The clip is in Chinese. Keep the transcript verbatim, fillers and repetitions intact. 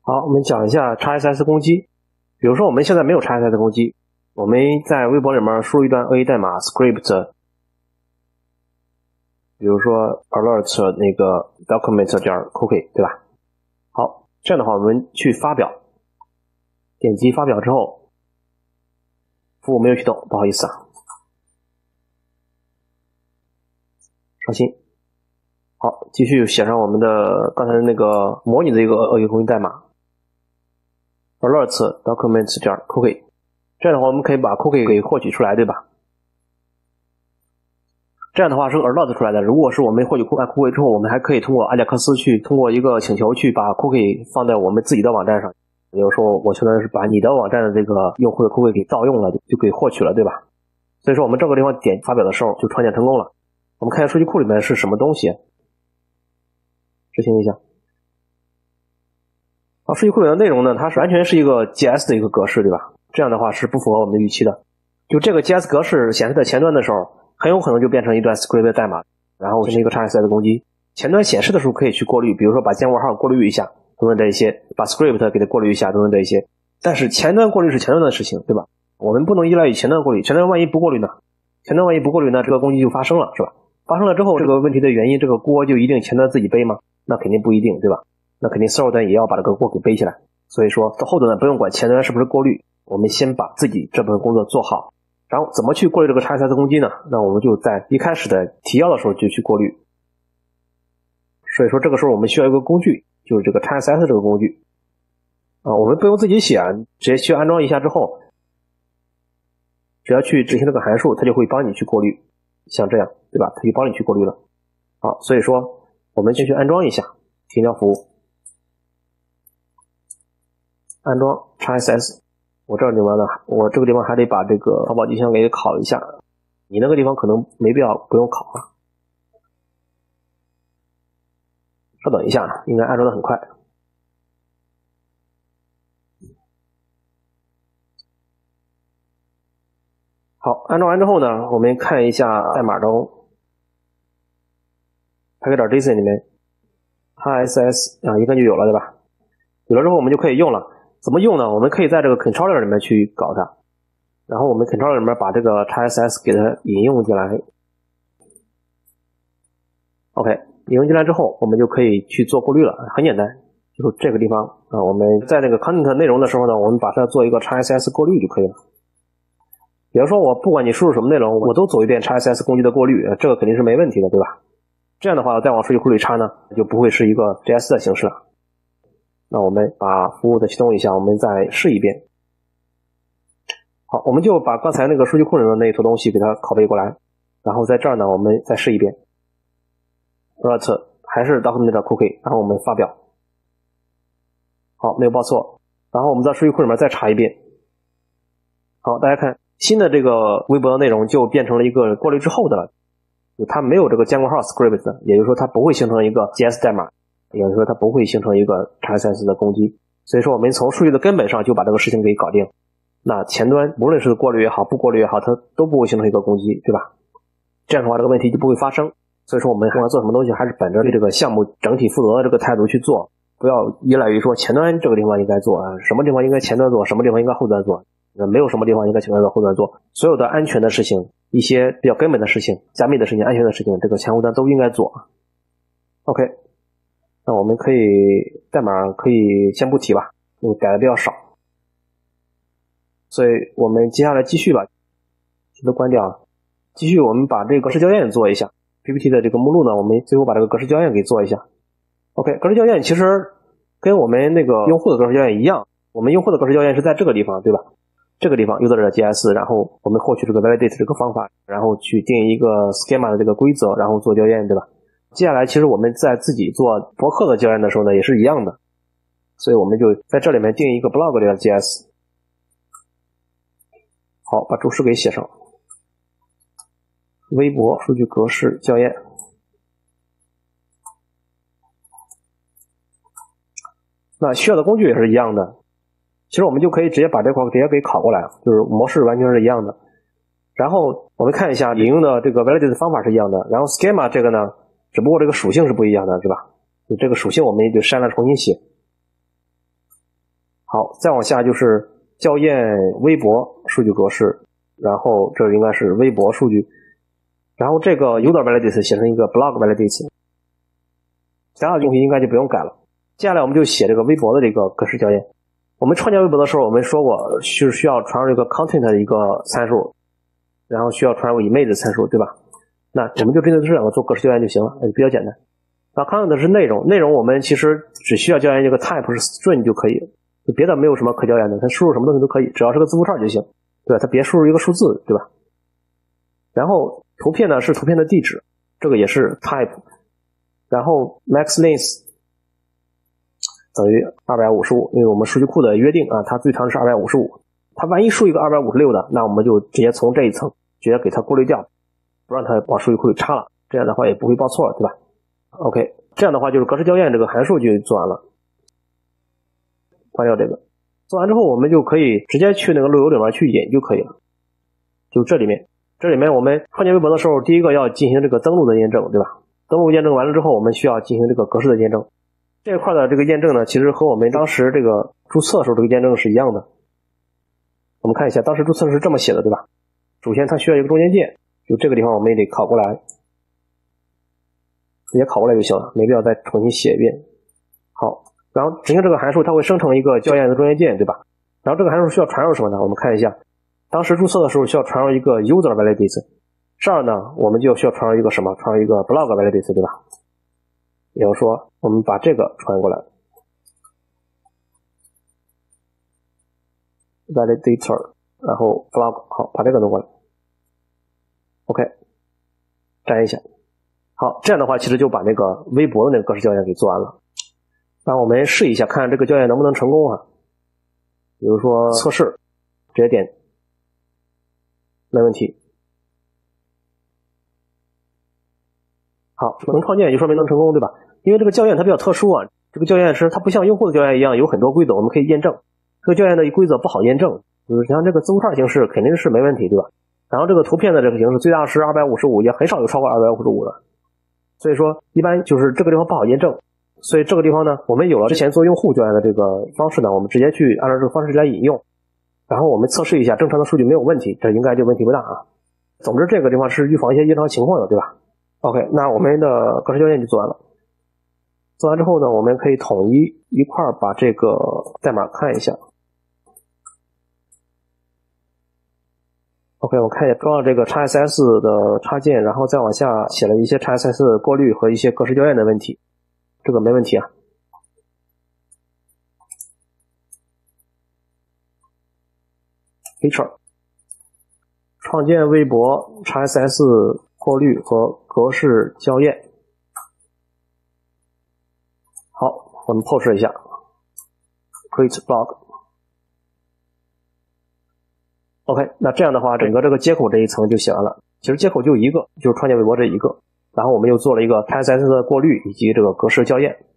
好，我们讲一下 X S S 攻击。比如说我们现在没有 X S S 攻击，我们在微博里面输入一段 A 代码 script， 比如说 alert 那个 document 点 cookie， 对吧？好，这样的话我们去发表，点击发表之后，服务没有启动，不好意思啊，刷新。好，继续写上我们的刚才那个模拟的一个恶意攻击代码 alert document 点 cookie， 这样的话我们可以把 cookie 给获取出来，对吧？这样的话是 alert 出来的。如果是我们获取 cookie 之后，我们还可以通过阿贾克斯去通过一个请求去把 cookie 放在我们自己的网站上。比如说我现在是把你的网站的这个用户的 cookie 给盗用了，就可以获取了，对吧？所以说我们这个地方点发表的时候就创建成功了。我们看一下数据库里面是什么东西，执行一下。好，数据库里的内容呢，它是完全是一个 J S 的一个格式，对吧？这样的话是不符合我们的预期的。就这个 J S 格式显示在前端的时候，很有可能就变成一段 script 的代码，然后是一个 X S S 的攻击。前端显示的时候可以去过滤，比如说把监括号过滤一下等等这一些，把 script 给它过滤一下等等这一些。但是前端过滤是前端的事情，对吧？我们不能依赖于前端过滤，前端万一不过滤呢？前端万一不过滤呢，这个攻击就发生了，是吧？发生了之后，这个问题的原因，这个锅就一定前端自己背吗？那肯定不一定，对吧？那肯定 server 端也要把这个锅给背起来。所以说后端呢不用管前端是不是过滤，我们先把自己这部分工作做好。然后怎么去过滤这个 X S S 攻击呢？那我们就在一开始的提要的时候就去过滤。所以说这个时候我们需要一个工具，就是这个 X S S 这个工具啊，我们不用自己写，直接去安装一下之后，只要去执行这个函数，它就会帮你去过滤，像这样，对吧？它就帮你去过滤了。好，所以说我们先去安装一下提交服务，安装 X S S。我这个地方呢，我这个地方还得把这个淘宝机箱给拷一下，你那个地方可能没必要不用拷啊。稍等一下，应该安装的很快。好，安装完之后呢，我们看一下代码中 package.json 里面 X S S 啊，应该就有了，对吧？有了之后我们就可以用了。怎么用呢？我们可以在这个 controller 里面去搞它，然后我们 controller 里面把这个 X S S 给它引用进来。OK， 引用进来之后，我们就可以去做过滤了，很简单，就是这个地方啊，我们在这个 content 内容的时候呢，我们把它做一个 X S S 过滤就可以了。比如说我不管你输入什么内容，我都走一遍 X S S 攻击的过滤，这个肯定是没问题的，对吧？这样的话再往数据库里插呢，就不会是一个 J S 的形式了。那我们把服务再启动一下，我们再试一遍。好，我们就把刚才那个数据库里的那一坨东西给它拷贝过来，然后在这儿呢我们再试一遍 alert 还是 document cookie， 然后我们发表。好，没有报错，然后我们在数据库里面再查一遍。好，大家看新的这个微博的内容就变成了一个过滤之后的了，它没有这个监括号 script， 也就是说它不会形成一个 J S 代码，也就是说它不会形成一个 X S S 的攻击。所以说我们从数据的根本上就把这个事情给搞定，那前端无论是过滤也好不过滤也好，它都不会形成一个攻击，对吧？这样的话这个问题就不会发生。所以说我们不管做什么东西还是本着对这个项目整体负责的这个态度去做，不要依赖于说前端这个地方应该做啊，什么地方应该前端做，什么地方应该后端做，没有什么地方应该前端做后端做，所有的安全的事情，一些比较根本的事情，加密的事情，安全的事情，这个前后端都应该做。 OK，那我们可以代码可以先不提吧，因为改的比较少，所以我们接下来继续吧，都关掉，继续我们把这个格式校验做一下。 P P T 的这个目录呢，我们最后把这个格式校验给做一下。 OK， 格式校验其实跟我们那个用户的格式校验一样，我们用户的格式校验是在这个地方，对吧？这个地方 user J S， 然后我们获取这个 validate 这个方法，然后去定一个 schema 的这个规则，然后做校验，对吧？接下来其实我们在自己做博客的校验的时候呢也是一样的，所以我们就在这里面定一个 blog 的 J S。 好，把注释给写上，微博数据格式校验。那需要的工具也是一样的，其实我们就可以直接把这块直接给拷过来，就是模式完全是一样的。然后我们看一下引用的这个 validate 的方法是一样的，然后 schema 这个呢只不过这个属性是不一样的，对吧？就这个属性我们也就删了重新写。 好，再往下就是校验微博数据格式，然后这应该是微博数据，然后这个 user validates 写成一个 blog validates， 其他的东西应该就不用改了。接下来我们就写这个微博的这个格式校验。我们创建微博的时候，我们说过是需要传入一个 content 的一个参数，然后需要传入 image 的参数，对吧？那我们就针对这两个做格式校验就行了，也比较简单。那 content 是内容，内容我们其实只需要校验一个 type 是 string 就可以，就别的没有什么可校验的，它输入什么东西都可以，只要是个字符串就行，对吧？它别输入一个数字，对吧？然后图片呢是图片的地址，这个也是 type， 然后 max length 等于二百五十五，因为我们数据库的约定啊，它最长是二百五十五，它万一输一个二百五十六的，那我们就直接从这一层直接给它过滤掉，不让它往数据库里插了，这样的话也不会报错，对吧？ OK， 这样的话就是格式校验这个函数就做完了，关掉这个。做完之后我们就可以直接去那个路由里面去引就可以了，就这里面这里面我们创建微博的时候，第一个要进行这个登录的验证，对吧？登录验证完了之后，我们需要进行这个格式的验证。这一块的这个验证呢，其实和我们当时这个注册时候这个验证是一样的。我们看一下，当时注册是这么写的，对吧？首先它需要一个中间件，就这个地方我们也得拷过来，直接拷过来就行了，没必要再重新写一遍。好，然后执行这个函数，它会生成一个校验的中间件，对吧？然后这个函数需要传入什么呢？我们看一下，当时注册的时候需要传入一个 user validates， 这儿呢我们就需要传入一个什么？传入一个 blog validates， 对吧？也就是说我们把这个传过来 validator， 然后 blog， 好，把这个弄过来 OK， 粘一下。好，这样的话其实就把那个微博的那个格式校验给做完了。那我们试一下看这个校验能不能成功啊？比如说测试，直接点，没问题。好，能创建就说明能成功，对吧？因为这个校验它比较特殊啊，这个校验是它不像用户的校验一样有很多规则我们可以验证，这个校验的规则不好验证，就是像这个字符串形式肯定是没问题，对吧？然后这个图片的这个形式最大是二百五十五，也很少有超过二百五十五的，所以说一般就是这个地方不好验证。所以这个地方呢，我们有了之前做用户校验的这个方式呢，我们直接去按照这个方式来引用，然后我们测试一下正常的数据没有问题，这应该就问题不大啊。总之这个地方是预防一些异常情况的，对吧？ OK， 那我们的格式校验就做完了。做完之后呢，我们可以统一一块把这个代码看一下。OK， 我看一下装了这个 X S S 的插件，然后再往下写了一些 X S S 过滤和一些格式校验的问题，这个没问题啊。feature 创建微博 X S S 过滤和格式校验。好，我们 push 一下 create blog。 OK， 那这样的话整个这个接口这一层就写完了，其实接口就一个，就是创建微博这一个，然后我们又做了一个 X S S 的过滤以及这个格式校验。